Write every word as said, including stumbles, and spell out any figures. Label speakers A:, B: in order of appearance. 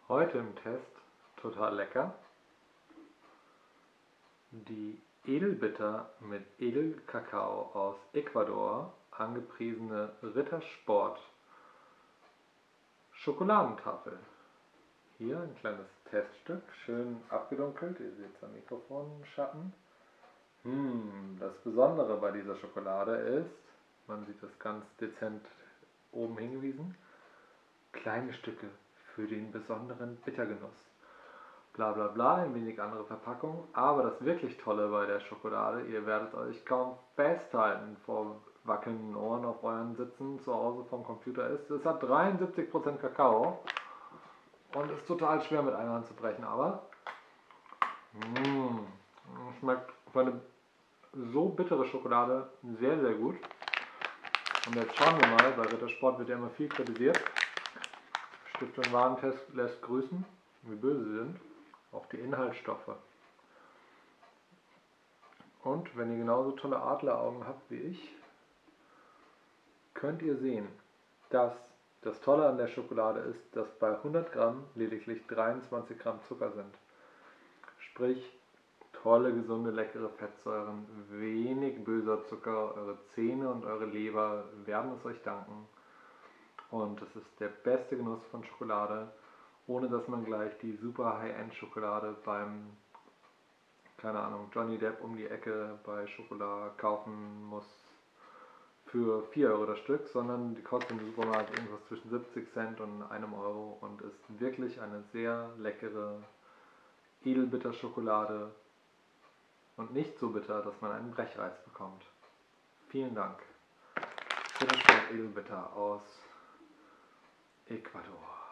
A: Heute im Test total lecker. Die Edelbitter mit Edelkakao aus Ecuador, angepriesene Rittersport Schokoladentafel. Hier ein kleines Teststück, schön abgedunkelt, ihr seht es am Mikrofonschatten. Hm, das Besondere bei dieser Schokolade ist, man sieht das ganz dezent oben hingewiesen, kleine Stücke für den besonderen Bittergenuss. Bla bla bla, ein wenig andere Verpackung, aber das wirklich Tolle bei der Schokolade, ihr werdet euch kaum festhalten vor wackelnden Ohren auf euren Sitzen zu Hause vom Computer ist. Es hat dreiundsiebzig Prozent Kakao und ist total schwer mit einer Hand zu brechen, aber mh, schmeckt für eine so bittere Schokolade sehr sehr gut. Und jetzt schauen wir mal, bei Rittersport wird ja immer viel kritisiert. Stiftung Warentest lässt grüßen, wie böse sie sind. Auch die Inhaltsstoffe. Und wenn ihr genauso tolle Adleraugen habt wie ich, könnt ihr sehen, dass das Tolle an der Schokolade ist, dass bei hundert Gramm lediglich dreiundzwanzig Gramm Zucker sind. Sprich, tolle, gesunde, leckere Fettsäuren, wenig böser Zucker, eure Zähne und eure Leber werden es euch danken. Und es ist der beste Genuss von Schokolade, ohne dass man gleich die super High-End-Schokolade beim, keine Ahnung, Johnny Depp um die Ecke bei Schokolade kaufen muss für vier Euro das Stück, sondern die kostet im Supermarkt irgendwas zwischen siebzig Cent und einem Euro und ist wirklich eine sehr leckere Edelbitter-Schokolade und nicht so bitter, dass man einen Brechreiz bekommt. Vielen Dank. Rittersport Edelbitter aus Ecuador.